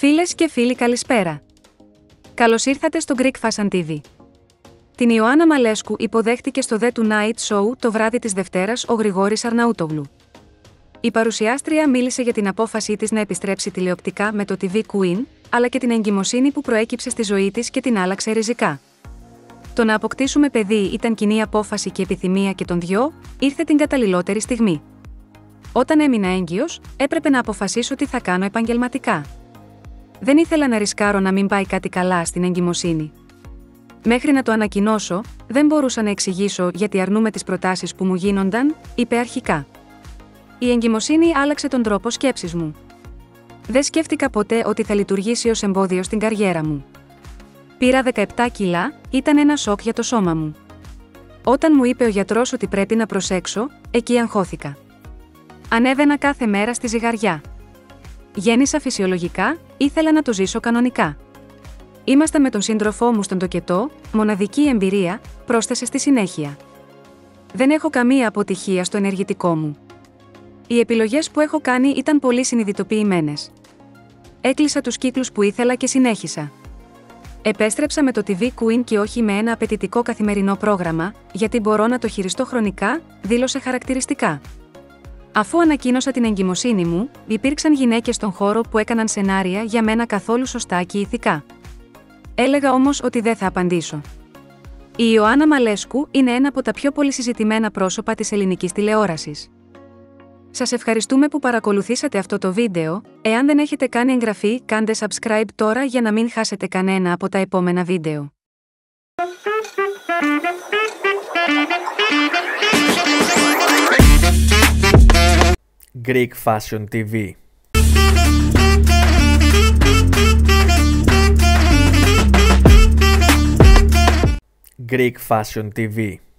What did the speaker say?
Φίλες και φίλοι, καλησπέρα. Καλώς ήρθατε στο Greek Fashion TV. Την Ιωάννα Μαλέσκου υποδέχτηκε στο The Tonight Show το βράδυ της Δευτέρας ο Γρηγόρης Αρναούτογλου. Η παρουσιάστρια μίλησε για την απόφασή της να επιστρέψει τηλεοπτικά με το TV Queen, αλλά και την εγκυμοσύνη που προέκυψε στη ζωή της και την άλλαξε ριζικά. Το να αποκτήσουμε παιδί ήταν κοινή απόφαση και επιθυμία και των δυο, ήρθε την καταλληλότερη στιγμή. Όταν έμεινα έγκυος, έπρεπε να αποφασίσω τι θα κάνω επαγγελματικά. Δεν ήθελα να ρισκάρω να μην πάει κάτι καλά στην εγκυμοσύνη. Μέχρι να το ανακοινώσω, δεν μπορούσα να εξηγήσω γιατί αρνούμαι τις προτάσεις που μου γίνονταν, είπε αρχικά. Η εγκυμοσύνη άλλαξε τον τρόπο σκέψης μου. Δεν σκέφτηκα ποτέ ότι θα λειτουργήσει ως εμπόδιο στην καριέρα μου. Πήρα 17 κιλά, ήταν ένα σοκ για το σώμα μου. Όταν μου είπε ο γιατρός ότι πρέπει να προσέξω, εκεί αγχώθηκα. Ανέβαινα κάθε μέρα στη ζυγαριά. Γέννησα φυσιολογικά, ήθελα να το ζήσω κανονικά. Είμαστε με τον σύντροφό μου στον τοκετό, μοναδική εμπειρία, πρόσθεσε στη συνέχεια. Δεν έχω καμία αποτυχία στο ενεργητικό μου. Οι επιλογές που έχω κάνει ήταν πολύ συνειδητοποιημένες. Έκλεισα τους κύκλους που ήθελα και συνέχισα. Επέστρεψα με το TV Queen και όχι με ένα απαιτητικό καθημερινό πρόγραμμα, γιατί μπορώ να το χειριστώ χρονικά, δήλωσε χαρακτηριστικά. Αφού ανακοίνωσα την εγκυμοσύνη μου, υπήρξαν γυναίκες στον χώρο που έκαναν σενάρια για μένα καθόλου σωστά και ηθικά. Έλεγα όμως ότι δεν θα απαντήσω. Η Ιωάννα Μαλέσκου είναι ένα από τα πιο πολύ συζητημένα πρόσωπα της ελληνικής τηλεόρασης. Σας ευχαριστούμε που παρακολουθήσατε αυτό το βίντεο. Εάν δεν έχετε κάνει εγγραφή, κάντε subscribe τώρα για να μην χάσετε κανένα από τα επόμενα βίντεο. Greek Fashion TV. Greek Fashion TV.